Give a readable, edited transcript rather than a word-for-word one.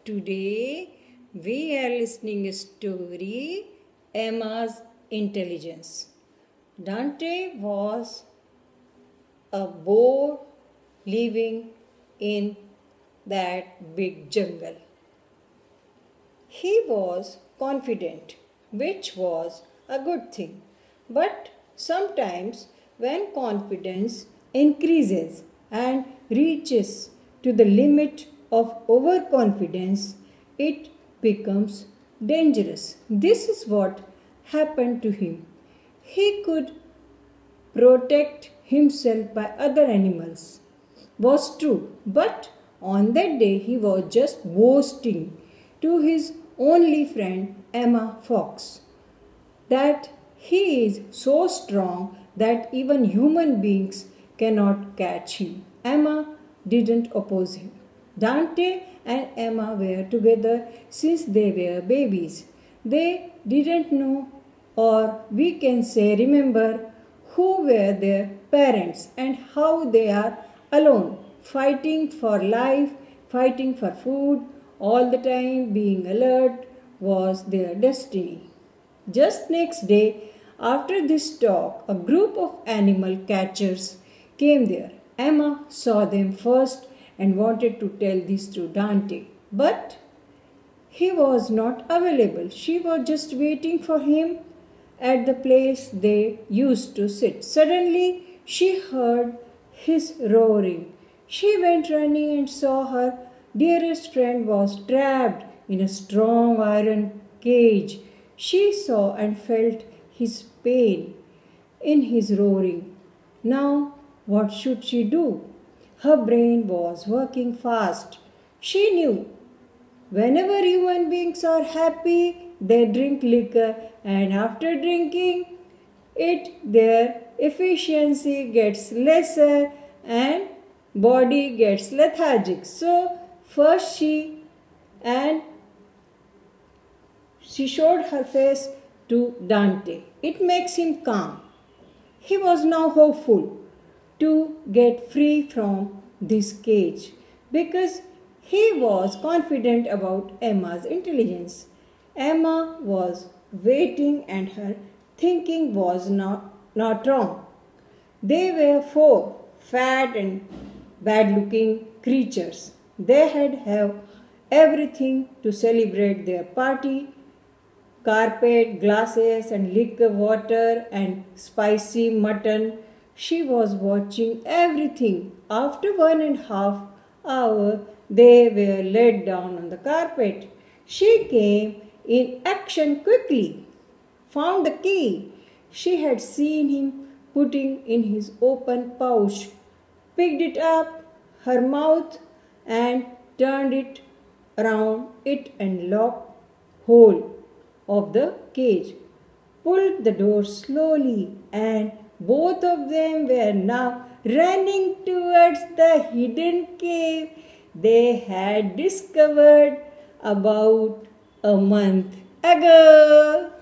Today we are listening a story Emma's Intelligence. Dante was a boar living in that big jungle. He was confident, which was a good thing. But sometimes, when confidence increases and reaches to the limit of overconfidence, it becomes dangerous. This is what happened to him. He could protect himself by other animals was true, but on that day he was just boasting to his only friend Emma Fox that he is so strong that even human beings cannot catch him. Emma didn't oppose him. Dante and Emma were together since they were babies. They didn't know, or we can say remember, who were their parents and how they are alone, fighting for life, fighting for food, all the time being alert was their destiny. Just next day, after this talk, a group of animal catchers came there. Emma saw them first and wanted to tell this to Dante, but he was not available. She was just waiting for him at the place they used to sit. Suddenly, she heard his roaring. She went running and saw her dearest friend was trapped in a strong iron cage. She saw and felt his pain in his roaring. Now, what should she do? Her brain was working fast. She knew whenever human beings are happy, they drink liquor, and after drinking it, their efficiency gets lesser and body gets lethargic. So, first she showed her face to Dante. It makes him calm. He was now hopeful to get free from this cage because he was confident about Emma's intelligence. Emma was waiting and her thinking was not wrong. They were four fat and bad-looking creatures. They had have everything to celebrate their party: carpet, glasses and liquor, water and spicy mutton. She was watching everything. After 1.5 hours, they were laid down on the carpet. She came in action quickly, found the key she had seen him putting in his open pouch, picked it up, her mouth, and turned it around it and locked hold of the cage, pulled the door slowly, and both of them were now running towards the hidden cave they had discovered about a month ago.